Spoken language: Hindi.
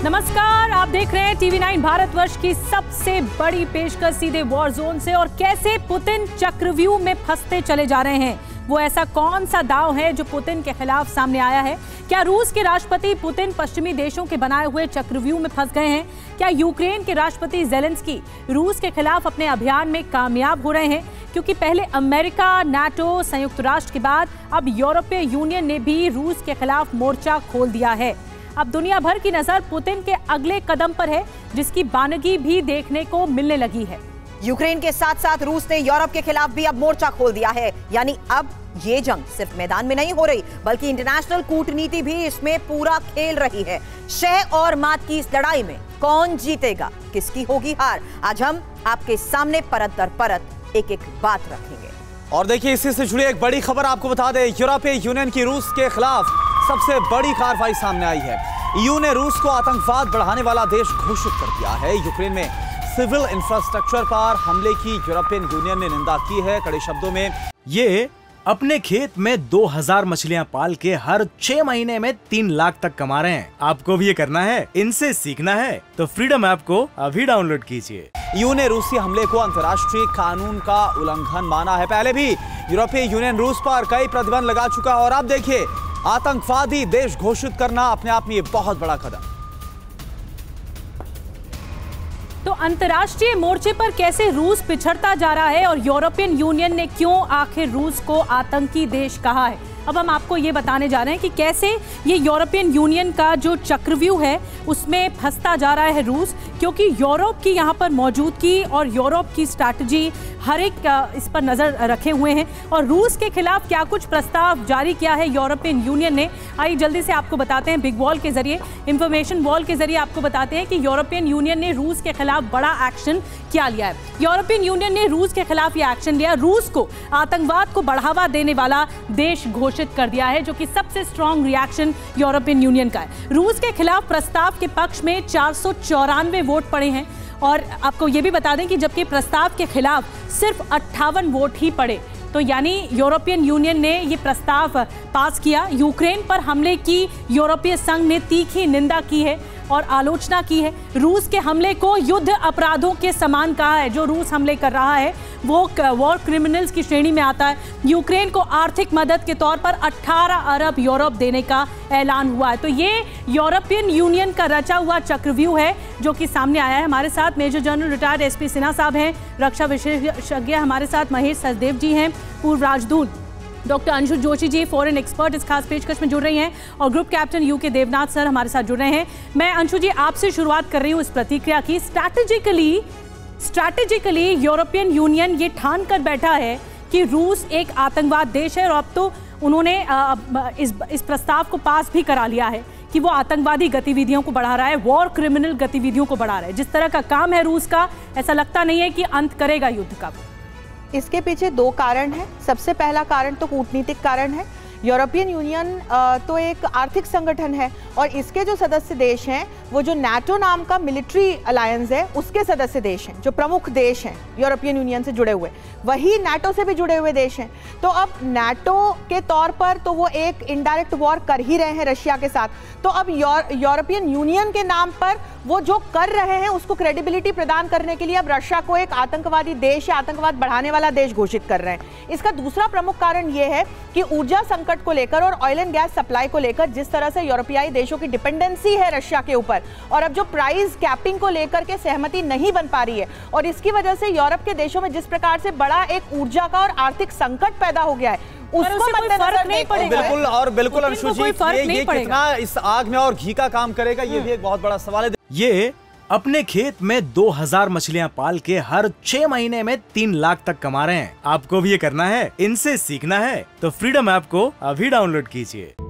नमस्कार, आप देख रहे हैं टीवी 9 भारतवर्ष की सबसे बड़ी पेशकश सीधे वॉर जोन से। और कैसे पुतिन चक्रव्यूह में फंसते चले जा रहे हैं, वो ऐसा कौन सा दांव है जो पुतिन के खिलाफ सामने आया है? क्या रूस के राष्ट्रपति पुतिन पश्चिमी देशों के बनाए हुए चक्रव्यूह में फंस गए हैं? क्या यूक्रेन के राष्ट्रपति ज़ेलेंस्की रूस के खिलाफ अपने अभियान में कामयाब हो रहे हैं? क्योंकि पहले अमेरिका, नाटो, संयुक्त राष्ट्र के बाद अब यूरोपीय यूनियन ने भी रूस के खिलाफ मोर्चा खोल दिया है। अब दुनिया भर की नजर पुतिन के अगले कदम पर है, जिसकी बानगी भी देखने को मिलने लगी है। यूक्रेन के साथ साथ रूस ने यूरोप के खिलाफ भी अब मोर्चा खोल दिया है। यानी अब ये जंग सिर्फ मैदान में नहीं हो रही, बल्कि इंटरनेशनल कूटनीति भी इसमें पूरा खेल रही है। शह और मात की इस लड़ाई में कौन जीतेगा, किसकी होगी हार, आज हम आपके सामने परत दर परत एक एक बात रखेंगे। और देखिए, इसी से जुड़ी एक बड़ी खबर आपको बता दें, यूरोपीय यूनियन की रूस के खिलाफ सबसे बड़ी कार्रवाई सामने आई है। ईयू ने रूस को आतंकवाद बढ़ाने वाला देश घोषित कर दिया है। यूक्रेन में सिविल इंफ्रास्ट्रक्चर पर हमले की यूरोपियन यूनियन ने निंदा की है कड़े शब्दों में। ये अपने खेत में 2000 मछलियां पाल के हर 6 महीने में 3 लाख तक कमा रहे हैं। आपको भी ये करना है, इनसे सीखना है तो फ्रीडम ऐप को अभी डाउनलोड कीजिए। ईयू ने रूसी हमले को अंतर्राष्ट्रीय कानून का उल्लंघन माना है। पहले भी यूरोपीय यूनियन रूस पर कई प्रतिबंध लगा चुका है और अब देखिए, आतंकवादी देश घोषित करना अपने आप में ये बहुत बड़ा कदम। तो अंतर्राष्ट्रीय मोर्चे पर कैसे रूस पिछड़ता जा रहा है और यूरोपियन यूनियन ने क्यों आखिर रूस को आतंकी देश कहा है, अब हम आपको ये बताने जा रहे हैं कि कैसे ये यूरोपियन यूनियन का जो चक्रव्यूह है उसमें फंसता जा रहा है रूस। क्योंकि यूरोप की यहाँ पर मौजूदगी और यूरोप की स्ट्रैटेजी हर एक इस पर नज़र रखे हुए हैं। और रूस के खिलाफ क्या कुछ प्रस्ताव जारी किया है यूरोपियन यूनियन ने, आइए जल्दी से आपको बताते हैं। बिग वॉल के जरिए, इंफॉर्मेशन वॉल के जरिए आपको बताते हैं कि यूरोपियन यूनियन ने रूस के खिलाफ बड़ा एक्शन क्या लिया है। यूरोपियन यूनियन ने रूस के खिलाफ ये एक्शन लिया, रूस को आतंकवाद को बढ़ावा देने वाला देश घोषित कर दिया है, जो कि सबसे स्ट्रॉन्ग रिएक्शन यूरोपियन यूनियन का है। रूस के खिलाफ प्रस्ताव के पक्ष में 494 वोट पड़े हैं। और आपको ये भी बता दें कि जबकि प्रस्ताव के खिलाफ सिर्फ 58 वोट ही पड़े, तो यानी यूरोपियन यूनियन ने ये प्रस्ताव पास किया। यूक्रेन पर हमले की यूरोपीय संघ ने तीखी निंदा की है और आलोचना की है। रूस के हमले को युद्ध अपराधों के समान कहा है। जो रूस हमले कर रहा है वो वॉर क्रिमिनल्स की श्रेणी में आता है। यूक्रेन को आर्थिक मदद के तौर पर 18 अरब यूरो देने का ऐलान हुआ है। तो ये यूरोपियन यूनियन का रचा हुआ चक्रव्यूह है जो कि सामने आया है। हमारे साथ major general retired SP Sinha साहब हैं, रक्षा विशेषज्ञ हमारे साथ महेश सचदेव जी हैं, पूर्व राजदूत doctor Anshu Joshi ji foreign expert इस खास पेशकश में जुड़ रही हैं, और group captain UK Devnath sir हमारे साथ जुड़ रहे हैं। मैं अंशु जी आपसे शुरुआत कर रही हूँ इस प्रतिक्रिया की। स्ट्रैटेजिकली यूरोपियन यूनियन ये ठान कर बैठा है कि रूस एक आतंकवाद देश है, और अब तो उन्होंने इस प्रस्ताव को पास भी करा लिया है कि वो आतंकवादी गतिविधियों को बढ़ा रहा है, वॉर क्रिमिनल गतिविधियों को बढ़ा रहा है। जिस तरह का काम है रूस का, ऐसा लगता नहीं है कि अंत करेगा युद्ध का। इसके पीछे 2 कारण हैं। सबसे पहला कारण तो कूटनीतिक कारण है। यूरोपियन यूनियन तो एक आर्थिक संगठन है, और इसके जो सदस्य देश हैं वो जो नाटो नाम का मिलिट्री अलायंस है उसके सदस्य देश हैं, जो प्रमुख देश हैं यूरोपियन यूनियन से जुड़े हुए, वही नाटो से भी जुड़े हुए देश हैं। तो अब नाटो के तौर पर तो वो एक इनडायरेक्ट वॉर कर ही रहे हैं रशिया के साथ। तो अब यूरोपियन यूनियन के नाम पर वो जो कर रहे हैं उसको क्रेडिबिलिटी प्रदान करने के लिए अब रशिया को एक आतंकवादी देश या आतंकवाद बढ़ाने वाला देश घोषित कर रहे हैं। इसका दूसरा प्रमुख कारण ये है कि ऊर्जा संकट को लेकर और ऑयल एंड गैस सप्लाई को लेकर जिस तरह से यूरोपीय देशों की डिपेंडेंसी है रशिया के ऊपर, और अब जो प्राइस कैपिंग को लेकर के सहमति नहीं बन पा रही है, और इसकी वजह से यूरोप के देशों में जिस प्रकार से बड़ा एक ऊर्जा का और आर्थिक संकट पैदा हो गया है, उसको फर्क नहीं पड़ेगा। बिल्कुल, और बिल्कुल अंशु जी, ये कितना इस आग में और घी का काम करेगा, ये भी एक बहुत बड़ा सवाल है। ये अपने खेत में 2000 मछलियां पाल के हर 6 महीने में 3 लाख तक कमा रहे हैं। आपको भी ये करना है, इनसे सीखना है तो फ्रीडम ऐप को अभी डाउनलोड कीजिए।